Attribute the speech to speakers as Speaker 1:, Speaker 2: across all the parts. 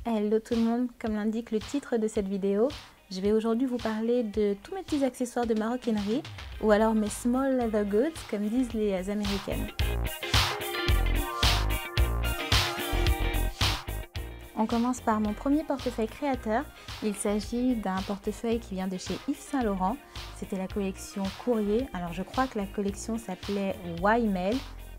Speaker 1: Hello tout le monde, comme l'indique le titre de cette vidéo, je vais aujourd'hui vous parler de tous mes petits accessoires de maroquinerie ou alors mes small leather goods comme disent les américaines. On commence par mon premier portefeuille créateur. Il s'agit d'un portefeuille qui vient de chez Yves Saint Laurent. C'était la collection Courrier. Alors je crois que la collection s'appelait Y-Mail,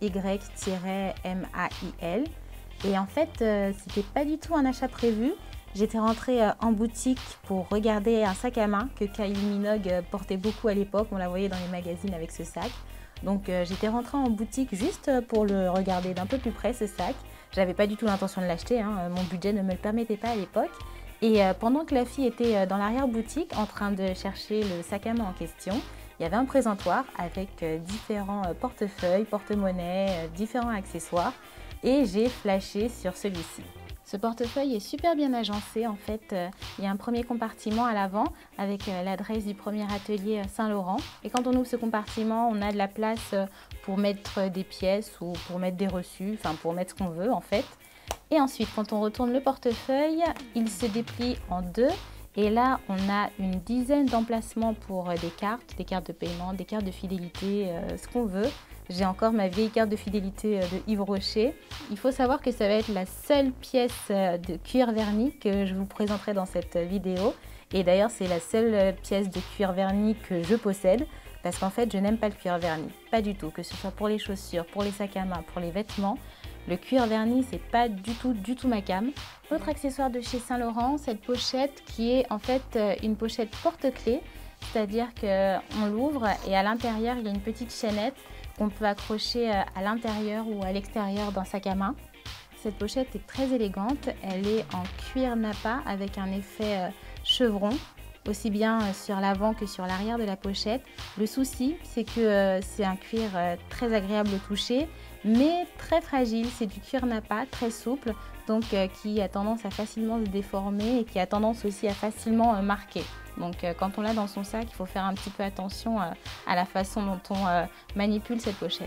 Speaker 1: Y-M-A-I-L. Et en fait, c'était pas du tout un achat prévu. J'étais rentrée en boutique pour regarder un sac à main que Kylie Minogue portait beaucoup à l'époque. On la voyait dans les magazines avec ce sac. Donc j'étais rentrée en boutique juste pour le regarder d'un peu plus près, ce sac. J'avais pas du tout l'intention de l'acheter, hein. Mon budget ne me le permettait pas à l'époque. Et pendant que la fille était dans l'arrière-boutique en train de chercher le sac à main en question, il y avait un présentoir avec différents portefeuilles, porte-monnaie, différents accessoires. Et j'ai flashé sur celui-ci. Ce portefeuille est super bien agencé. En fait, il y a un premier compartiment à l'avant avec l'adresse du premier atelier Saint Laurent. Et quand on ouvre ce compartiment, on a de la place pour mettre des pièces ou pour mettre des reçus, enfin pour mettre ce qu'on veut en fait. Et ensuite, quand on retourne le portefeuille, il se déplie en deux. Et là, on a une dizaine d'emplacements pour des cartes de paiement, des cartes de fidélité, ce qu'on veut. J'ai encore ma vieille carte de fidélité de Yves Rocher. Il faut savoir que ça va être la seule pièce de cuir verni que je vous présenterai dans cette vidéo. Et d'ailleurs, c'est la seule pièce de cuir verni que je possède parce qu'en fait, je n'aime pas le cuir verni. Pas du tout, que ce soit pour les chaussures, pour les sacs à main, pour les vêtements. Le cuir verni, c'est pas du tout ma came. Autre accessoire de chez Saint Laurent, cette pochette qui est en fait une pochette porte-clés. C'est-à-dire qu'on l'ouvre et à l'intérieur, il y a une petite chaînette qu'on peut accrocher à l'intérieur ou à l'extérieur d'un sac à main. Cette pochette est très élégante, elle est en cuir nappa avec un effet chevron, aussi bien sur l'avant que sur l'arrière de la pochette. Le souci, c'est que c'est un cuir très agréable au toucher, mais très fragile. C'est du cuir nappa, très souple, donc qui a tendance à facilement se déformer et qui a tendance aussi à facilement marquer. Donc quand on l'a dans son sac, il faut faire un petit peu attention à la façon dont on manipule cette pochette.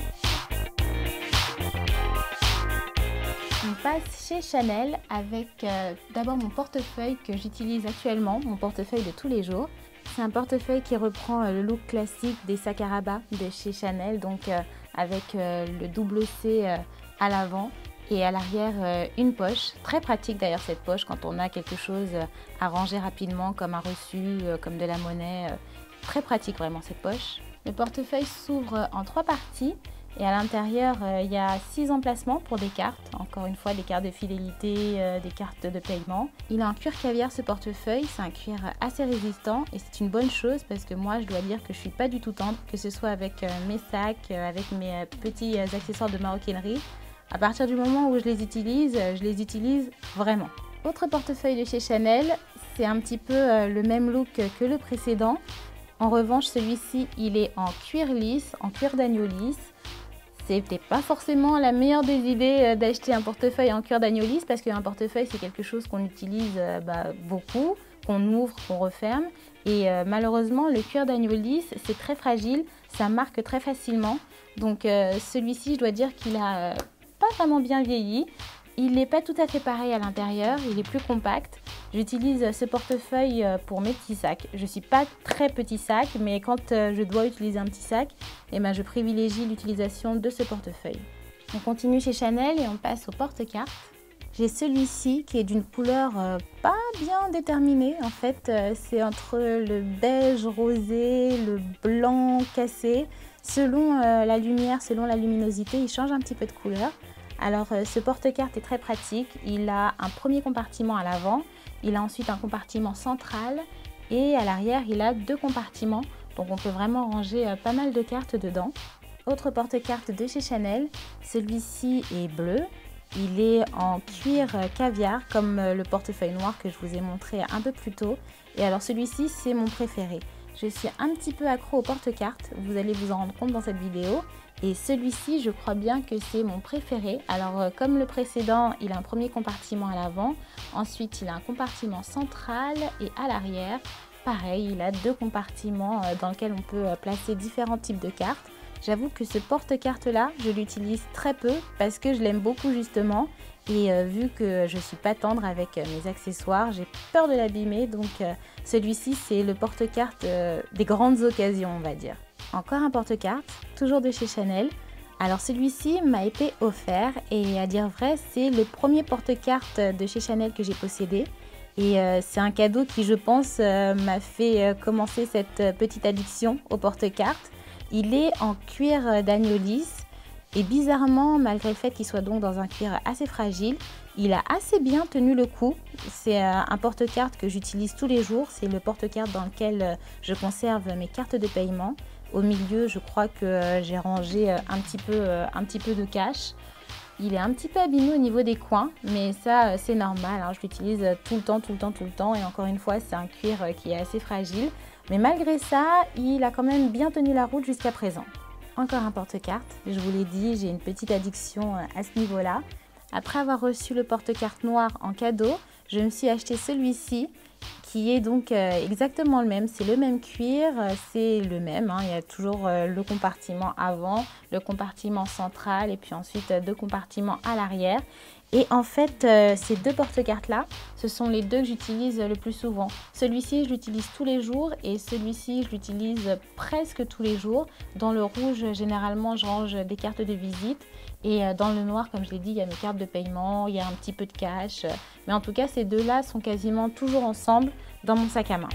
Speaker 1: On passe chez Chanel avec d'abord mon portefeuille que j'utilise actuellement, mon portefeuille de tous les jours. C'est un portefeuille qui reprend le look classique des sacs à rabat de chez Chanel, donc avec le double C à l'avant. Et à l'arrière, une poche, très pratique d'ailleurs cette poche quand on a quelque chose à ranger rapidement comme un reçu, comme de la monnaie. Très pratique vraiment cette poche. Le portefeuille s'ouvre en 3 parties et à l'intérieur, il y a 6 emplacements pour des cartes. Encore une fois, des cartes de fidélité, des cartes de paiement. Il est en cuir caviar ce portefeuille, c'est un cuir assez résistant et c'est une bonne chose parce que moi, je dois dire que je ne suis pas du tout tendre, que ce soit avec mes sacs, avec mes petits accessoires de maroquinerie. À partir du moment où je les utilise vraiment. Autre portefeuille de chez Chanel, c'est un petit peu le même look que le précédent. En revanche, celui-ci, il est en cuir lisse, en cuir d'agneau lisse. C'était pas forcément la meilleure des idées d'acheter un portefeuille en cuir d'agneau lisse parce qu'un portefeuille, c'est quelque chose qu'on utilise beaucoup, qu'on ouvre, qu'on referme. Et malheureusement, le cuir d'agneau lisse, c'est très fragile, ça marque très facilement. Donc celui-ci, je dois dire qu'il a pas vraiment bien vieilli. Il n'est pas tout à fait pareil à l'intérieur, il est plus compact. J'utilise ce portefeuille pour mes petits sacs. Je ne suis pas très petit sac, mais quand je dois utiliser un petit sac, je privilégie l'utilisation de ce portefeuille. On continue chez Chanel et on passe au porte-cartes. J'ai celui-ci qui est d'une couleur pas bien déterminée. En fait, c'est entre le beige rosé, le blanc cassé. Selon la lumière, selon la luminosité, il change un petit peu de couleur. Alors ce porte-cartes est très pratique, il a un premier compartiment à l'avant, il a ensuite un compartiment central et à l'arrière il a 2 compartiments, donc on peut vraiment ranger pas mal de cartes dedans. Autre porte-cartes de chez Chanel, celui-ci est bleu, il est en cuir caviar comme le portefeuille noir que je vous ai montré un peu plus tôt. Et alors celui-ci c'est mon préféré. Je suis un petit peu accro aux porte-cartes, vous allez vous en rendre compte dans cette vidéo. Et celui-ci, je crois bien que c'est mon préféré. Alors, comme le précédent, il a un premier compartiment à l'avant. Ensuite, il a un compartiment central et à l'arrière. Pareil, il a 2 compartiments dans lesquels on peut placer différents types de cartes. J'avoue que ce porte-carte là, je l'utilise très peu parce que je l'aime beaucoup justement. Et vu que je suis pas tendre avec mes accessoires, j'ai peur de l'abîmer. Donc celui-ci, c'est le porte-carte des grandes occasions, on va dire. Encore un porte-carte, toujours de chez Chanel. Alors celui-ci m'a été offert et à dire vrai, c'est le premier porte-carte de chez Chanel que j'ai possédé. Et c'est un cadeau qui, je pense, m'a fait commencer cette petite addiction au porte-carte. Il est en cuir d'agneau lisse. Et bizarrement, malgré le fait qu'il soit donc dans un cuir assez fragile, il a assez bien tenu le coup. C'est un porte-carte que j'utilise tous les jours. C'est le porte-carte dans lequel je conserve mes cartes de paiement. Au milieu, je crois que j'ai rangé un petit peu de cash. Il est un petit peu abîmé au niveau des coins, mais ça, c'est normal. Hein. Je l'utilise tout le temps. Et encore une fois, c'est un cuir qui est assez fragile. Mais malgré ça, il a quand même bien tenu la route jusqu'à présent. Encore un porte-carte, je vous l'ai dit, j'ai une petite addiction à ce niveau-là. Après avoir reçu le porte-carte noir en cadeau, je me suis acheté celui-ci qui est donc exactement le même. C'est le même cuir, c'est le même. Hein. Il y a toujours le compartiment avant, le compartiment central et puis ensuite deux compartiments à l'arrière. Et en fait, ces deux porte-cartes-là, ce sont les deux que j'utilise le plus souvent. Celui-ci, je l'utilise tous les jours et celui-ci, je l'utilise presque tous les jours. Dans le rouge, généralement, je range des cartes de visite. Et dans le noir, comme je l'ai dit, il y a mes cartes de paiement, il y a un petit peu de cash. Mais en tout cas, ces deux-là sont quasiment toujours ensemble dans mon sac à main.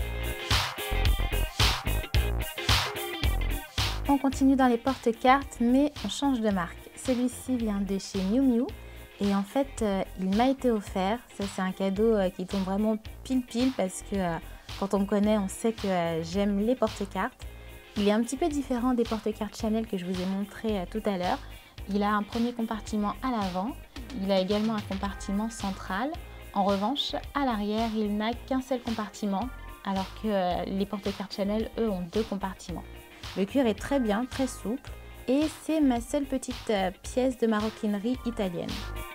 Speaker 1: On continue dans les porte-cartes, mais on change de marque. Celui-ci vient de chez Miu Miu. Et en fait, il m'a été offert. Ça, c'est un cadeau qui tombe vraiment pile parce que quand on me connaît, on sait que j'aime les porte-cartes. Il est un petit peu différent des porte-cartes Chanel que je vous ai montré tout à l'heure. Il a un premier compartiment à l'avant. Il a également un compartiment central. En revanche, à l'arrière, il n'a qu'un seul compartiment, alors que les porte-cartes Chanel, eux, ont deux compartiments. Le cuir est très bien, très souple. Et c'est ma seule petite pièce de maroquinerie italienne.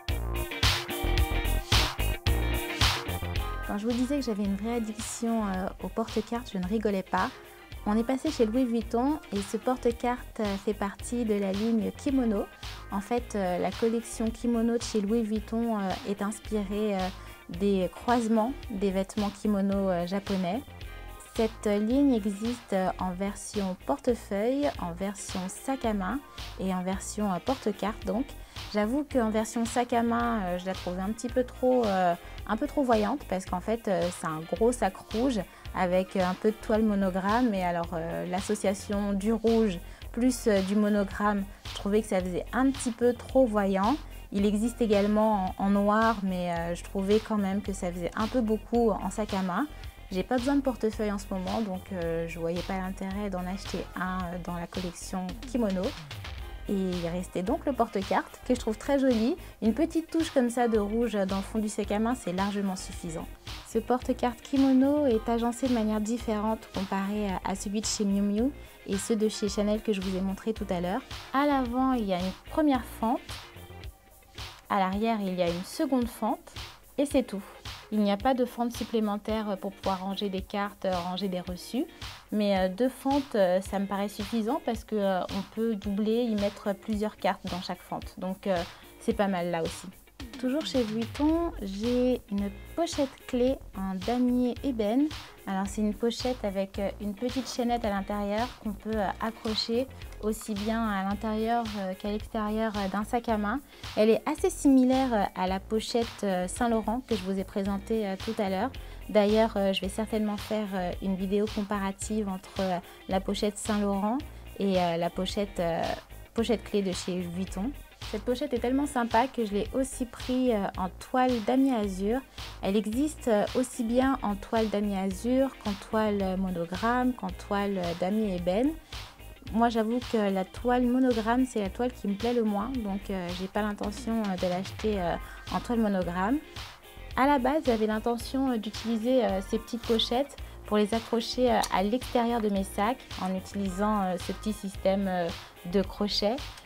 Speaker 1: Quand je vous disais que j'avais une vraie addiction aux porte-cartes, je ne rigolais pas. On est passé chez Louis Vuitton et ce porte-carte fait partie de la ligne Kimono. En fait, la collection Kimono de chez Louis Vuitton est inspirée des croisements des vêtements kimono japonais. Cette ligne existe en version portefeuille, en version sac à main et en version porte-carte. Donc, j'avoue qu'en version sac à main, je la trouvais un peu trop voyante parce qu'en fait, c'est un gros sac rouge avec un peu de toile monogramme. Et alors, l'association du rouge plus du monogramme, je trouvais que ça faisait un petit peu trop voyant. Il existe également en noir, mais je trouvais quand même que ça faisait un peu beaucoup en sac à main. J'ai pas besoin de portefeuille en ce moment, donc je voyais pas l'intérêt d'en acheter un dans la collection Kimono. Et il restait donc le porte-carte que je trouve très joli. Une petite touche comme ça de rouge dans le fond du sac à main, c'est largement suffisant. Ce porte-carte Kimono est agencé de manière différente comparé à celui de chez Miu Miu et ceux de chez Chanel que je vous ai montré tout à l'heure. À l'avant, il y a une première fente. À l'arrière, il y a une seconde fente. Et c'est tout. Il n'y a pas de fente supplémentaire pour pouvoir ranger des cartes, ranger des reçus. Mais deux fentes, ça me paraît suffisant parce qu'on peut doubler, y mettre plusieurs cartes dans chaque fente. Donc c'est pas mal là aussi. Toujours chez Vuitton, j'ai une pochette clé en damier ébène. Alors c'est une pochette avec une petite chaînette à l'intérieur qu'on peut accrocher aussi bien à l'intérieur qu'à l'extérieur d'un sac à main. Elle est assez similaire à la pochette Saint-Laurent que je vous ai présentée tout à l'heure. D'ailleurs, je vais certainement faire une vidéo comparative entre la pochette Saint-Laurent et la pochette clé de chez Vuitton. Cette pochette est tellement sympa que je l'ai aussi pris en toile damier azur. Elle existe aussi bien en toile damier azur qu'en toile monogramme, qu'en toile damier ébène. Moi j'avoue que la toile monogramme c'est la toile qui me plaît le moins, donc j'ai pas l'intention de l'acheter en toile monogramme. À la base j'avais l'intention d'utiliser ces petites pochettes pour les accrocher à l'extérieur de mes sacs en utilisant ce petit système de crochet.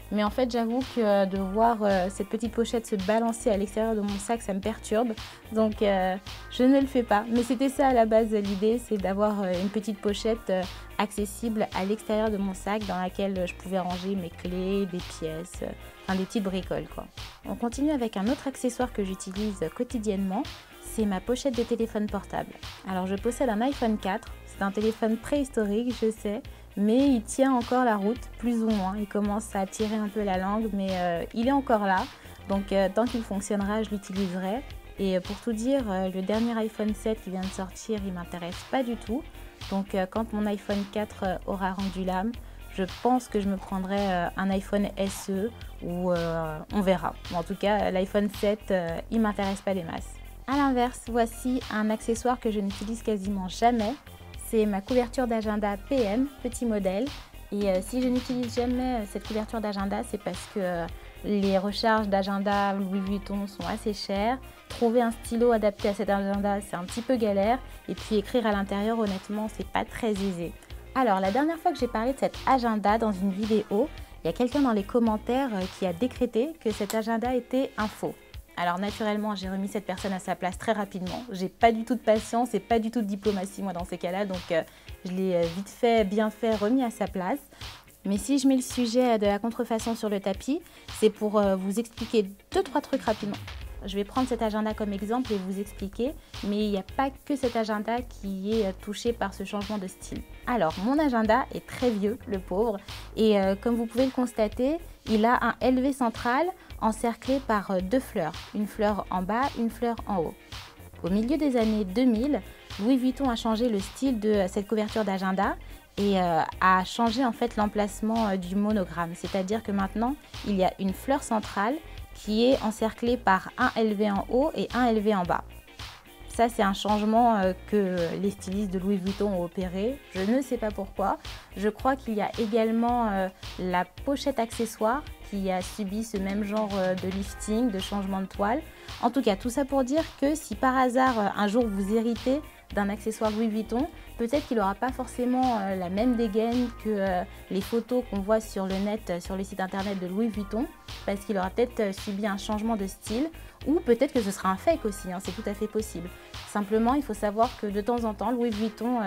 Speaker 1: Mais en fait, j'avoue que de voir cette petite pochette se balancer à l'extérieur de mon sac, ça me perturbe. Donc, je ne le fais pas. Mais c'était ça à la base, l'idée, c'est d'avoir une petite pochette accessible à l'extérieur de mon sac dans laquelle je pouvais ranger mes clés, des pièces, enfin des petites bricoles, quoi. On continue avec un autre accessoire que j'utilise quotidiennement. C'est ma pochette de téléphone portable. Alors, je possède un iPhone 4. C'est un téléphone préhistorique, je sais. Mais il tient encore la route, plus ou moins. Il commence à tirer un peu la langue, mais il est encore là. Donc tant qu'il fonctionnera, je l'utiliserai. Et pour tout dire, le dernier iPhone 7 qui vient de sortir, il ne m'intéresse pas du tout. Donc quand mon iPhone 4 aura rendu l'âme, je pense que je me prendrai un iPhone SE ou on verra. En tout cas, l'iPhone 7, il ne m'intéresse pas des masses. A l'inverse, voici un accessoire que je n'utilise quasiment jamais. C'est ma couverture d'agenda PM, petit modèle. Et si je n'utilise jamais cette couverture d'agenda, c'est parce que les recharges d'agenda Louis Vuitton sont assez chères. Trouver un stylo adapté à cet agenda, c'est un petit peu galère. Et puis écrire à l'intérieur, honnêtement, c'est pas très aisé. Alors, la dernière fois que j'ai parlé de cet agenda dans une vidéo, il y a quelqu'un dans les commentaires qui a décrété que cet agenda était un faux. Alors naturellement, j'ai remis cette personne à sa place très rapidement. J'ai pas du tout de patience et pas du tout de diplomatie moi dans ces cas-là, donc je l'ai vite fait, bien fait, remis à sa place. Mais si je mets le sujet de la contrefaçon sur le tapis, c'est pour vous expliquer 2-3 trucs rapidement. Je vais prendre cet agenda comme exemple et vous expliquer, mais il n'y a pas que cet agenda qui est touché par ce changement de style. Alors, mon agenda est très vieux, le pauvre, et comme vous pouvez le constater, il a un LV central encerclé par 2 fleurs, une fleur en bas, une fleur en haut. Au milieu des années 2000, Louis Vuitton a changé le style de cette couverture d'agenda et a changé en fait l'emplacement du monogramme, c'est-à-dire que maintenant, il y a une fleur centrale qui est encerclée par un LV en haut et un LV en bas. Ça, c'est un changement que les stylistes de Louis Vuitton ont opéré. Je ne sais pas pourquoi. Je crois qu'il y a également la pochette accessoire qui a subi ce même genre de lifting, de changement de toile. En tout cas, tout ça pour dire que si par hasard, un jour, vous héritez d'un accessoire Louis Vuitton, peut-être qu'il n'aura pas forcément la même dégaine que les photos qu'on voit sur le net, sur le site internet de Louis Vuitton, parce qu'il aura peut-être subi un changement de style, ou peut-être que ce sera un fake aussi, hein, c'est tout à fait possible. Simplement, il faut savoir que de temps en temps, Louis Vuitton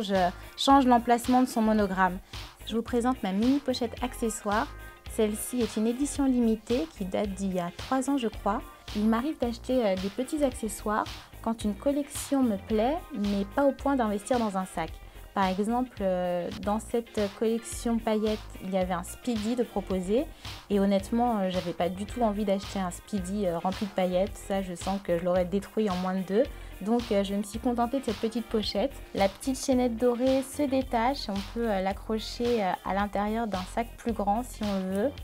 Speaker 1: change l'emplacement de son monogramme. Je vous présente ma mini pochette accessoire. Celle-ci est une édition limitée qui date d'il y a 3 ans, je crois. Il m'arrive d'acheter des petits accessoires quand une collection me plaît, mais pas au point d'investir dans un sac. Par exemple, dans cette collection paillettes, il y avait un Speedy de proposer et honnêtement, j'avais pas du tout envie d'acheter un Speedy rempli de paillettes. Ça, je sens que je l'aurais détruit en moins de 2. Donc, je me suis contentée de cette petite pochette. La petite chaînette dorée se détache. On peut l'accrocher à l'intérieur d'un sac plus grand si on le veut.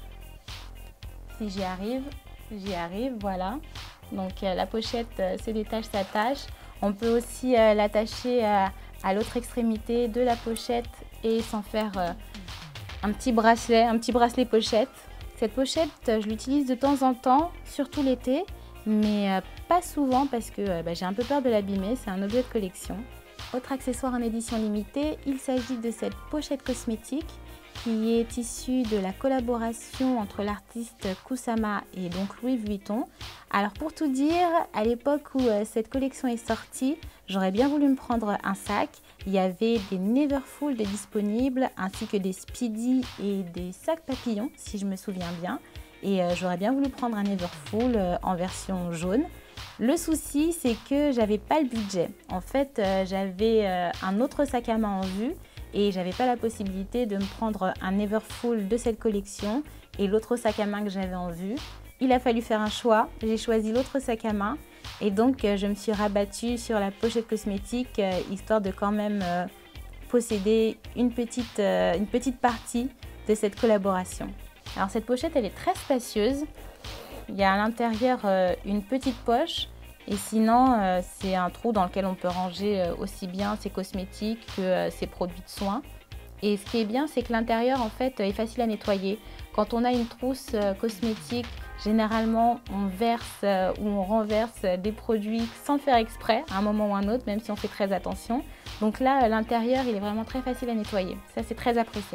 Speaker 1: Si j'y arrive, voilà. Donc, la pochette se détache, s'attache. On peut aussi l'attacher à l'autre extrémité de la pochette et s'en faire un petit bracelet pochette. Cette pochette, je l'utilise de temps en temps, surtout l'été, mais pas souvent parce que j'ai un peu peur de l'abîmer, c'est un objet de collection. Autre accessoire en édition limitée, il s'agit de cette pochette cosmétique qui est issue de la collaboration entre l'artiste Kusama et donc Louis Vuitton. Alors pour tout dire, à l'époque où cette collection est sortie, j'aurais bien voulu me prendre un sac. Il y avait des Neverfull de disponibles ainsi que des Speedy et des sacs papillons si je me souviens bien. Et j'aurais bien voulu prendre un Neverfull en version jaune. Le souci, c'est que j'avais pas le budget. En fait, j'avais un autre sac à main en vue et j'avais pas la possibilité de me prendre un Neverfull de cette collection et l'autre sac à main que j'avais en vue. Il a fallu faire un choix. J'ai choisi l'autre sac à main et donc je me suis rabattue sur la pochette cosmétique histoire de quand même posséder une petite partie de cette collaboration. Alors cette pochette, elle est très spacieuse. Il y a à l'intérieur une petite poche et sinon c'est un trou dans lequel on peut ranger aussi bien ses cosmétiques que ses produits de soins. Et ce qui est bien, c'est que l'intérieur en fait est facile à nettoyer. Quand on a une trousse cosmétique, généralement on verse ou on renverse des produits sans faire exprès à un moment ou à un autre, même si on fait très attention. Donc là, l'intérieur il est vraiment très facile à nettoyer. Ça, c'est très appréciable.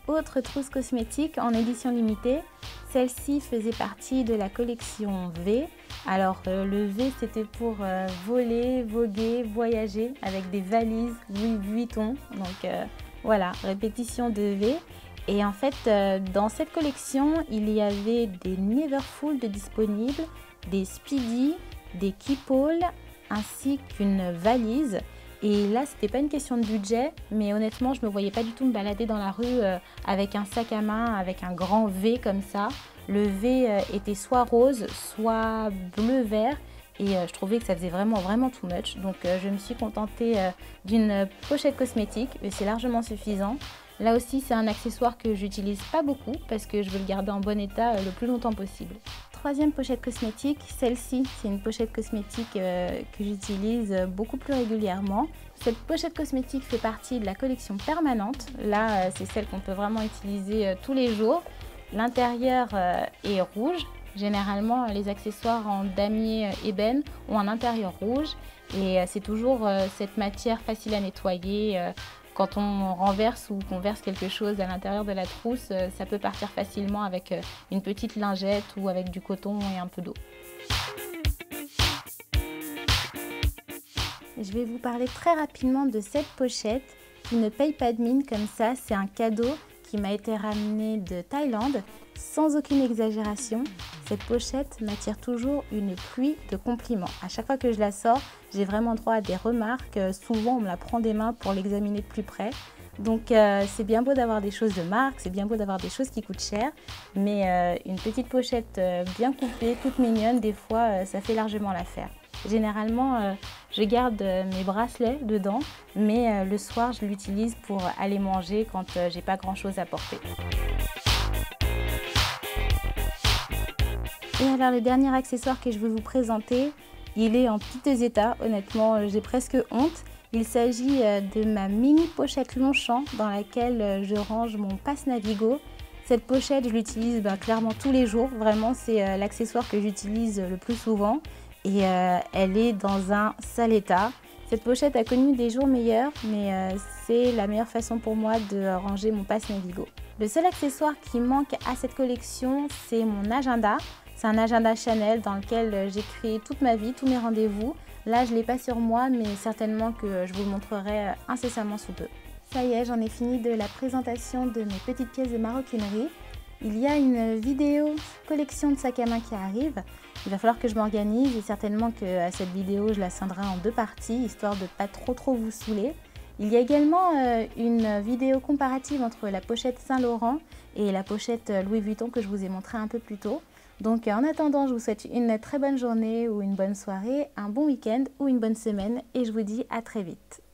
Speaker 1: Autre trousse cosmétique en édition limitée, celle-ci faisait partie de la collection V. Alors le V c'était pour voler, voguer, voyager avec des valises Louis Vuitton. Donc voilà, répétition de V. Et en fait dans cette collection il y avait des Neverfull de disponibles, des Speedy, des Keepall ainsi qu'une valise. Et là, c'était pas une question de budget, mais honnêtement, je me voyais pas du tout me balader dans la rue avec un sac à main, avec un grand V comme ça. Le V était soit rose, soit bleu-vert, et je trouvais que ça faisait vraiment too much. Donc je me suis contentée d'une pochette cosmétique, et c'est largement suffisant. Là aussi, c'est un accessoire que j'utilise pas beaucoup parce que je veux le garder en bon état le plus longtemps possible. Troisième pochette cosmétique, celle-ci, c'est une pochette cosmétique que j'utilise beaucoup plus régulièrement. Cette pochette cosmétique fait partie de la collection permanente. Là, c'est celle qu'on peut vraiment utiliser tous les jours. L'intérieur est rouge. Généralement, les accessoires en damier ébène ont un intérieur rouge et c'est toujours cette matière facile à nettoyer. Quand on renverse ou qu'on verse quelque chose à l'intérieur de la trousse, ça peut partir facilement avec une petite lingette ou avec du coton et un peu d'eau. Je vais vous parler très rapidement de cette pochette qui ne paye pas de mine comme ça. C'est un cadeau qui m'a été ramené de Thaïlande sans aucune exagération. Cette pochette m'attire toujours une pluie de compliments. À chaque fois que je la sors, j'ai vraiment droit à des remarques. Souvent, on me la prend des mains pour l'examiner de plus près. Donc, c'est bien beau d'avoir des choses de marque, c'est bien beau d'avoir des choses qui coûtent cher. Mais une petite pochette bien coupée, toute mignonne, des fois, ça fait largement l'affaire. Généralement, je garde mes bracelets dedans, mais le soir, je l'utilise pour aller manger quand j'ai pas grand-chose à porter. Et alors, le dernier accessoire que je veux vous présenter, il est en piteux état. Honnêtement, j'ai presque honte. Il s'agit de ma mini pochette Longchamp dans laquelle je range mon passe Navigo. Cette pochette, je l'utilise clairement tous les jours. Vraiment, c'est l'accessoire que j'utilise le plus souvent. Et elle est dans un sale état. Cette pochette a connu des jours meilleurs, mais c'est la meilleure façon pour moi de ranger mon passe Navigo. Le seul accessoire qui manque à cette collection, c'est mon agenda. C'est un agenda Chanel dans lequel j'ai créé toute ma vie, tous mes rendez-vous. Là, je ne l'ai pas sur moi, mais certainement que je vous le montrerai incessamment sous peu. Ça y est, j'en ai fini de la présentation de mes petites pièces de maroquinerie. Il y a une vidéo collection de sacs à main qui arrive. Il va falloir que je m'organise et certainement que à cette vidéo, je la scindrai en deux parties, histoire de ne pas trop vous saouler. Il y a également une vidéo comparative entre la pochette Saint-Laurent et la pochette Louis Vuitton que je vous ai montré un peu plus tôt. Donc en attendant, je vous souhaite une très bonne journée ou une bonne soirée, un bon week-end ou une bonne semaine et je vous dis à très vite.